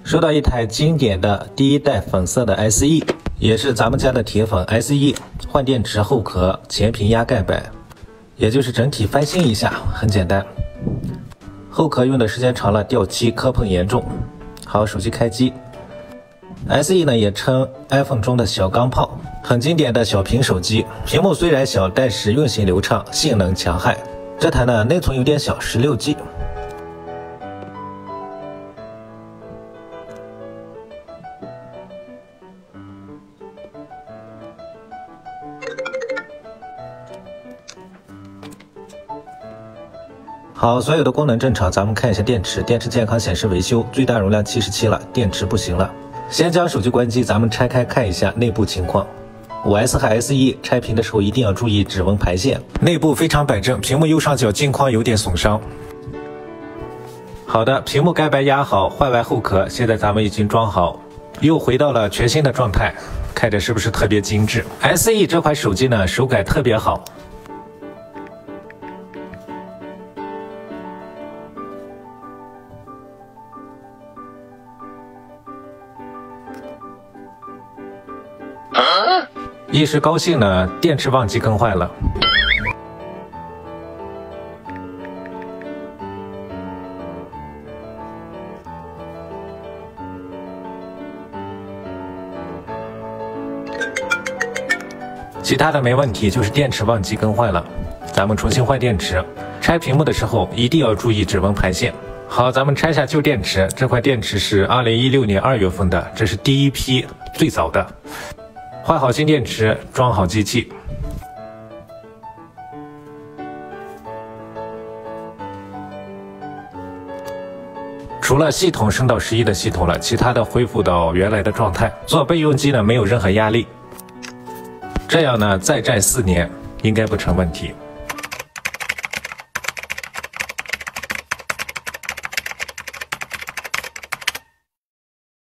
收到一台经典的第一代粉色的 SE， 也是咱们家的铁粉 SE， 换电池、后壳、前屏压盖板，也就是整体翻新一下，很简单。后壳用的时间长了，掉漆磕碰严重。好，手机开机。SE 呢也称 iPhone 中的小钢炮，很经典的小屏手机，屏幕虽然小，但是运行流畅，性能强悍。这台呢内存有点小，16G。好，所有的功能正常，咱们看一下电池。电池健康显示维修，最大容量77了，电池不行了。先将手机关机，咱们拆开看一下内部情况。5S 和 SE 拆屏的时候一定要注意指纹排线。内部非常摆正，屏幕右上角镜框有点损伤。好的，屏幕盖板压好，换完后壳，现在咱们已经装好，又回到了全新的状态，看着是不是特别精致 ？SE 这款手机呢，手感特别好。一时高兴呢，电池忘记更换了。其他的没问题，就是电池忘记更换了。咱们重新换电池。拆屏幕的时候一定要注意指纹排线。好，咱们拆下旧电池。这块电池是2016年2月份的，这是第一批最早的。换好新电池，装好机器。除了系统升到11的系统了，其他的恢复到原来的状态。做备用机呢，没有任何压力。这样呢，再战4年应该不成问题。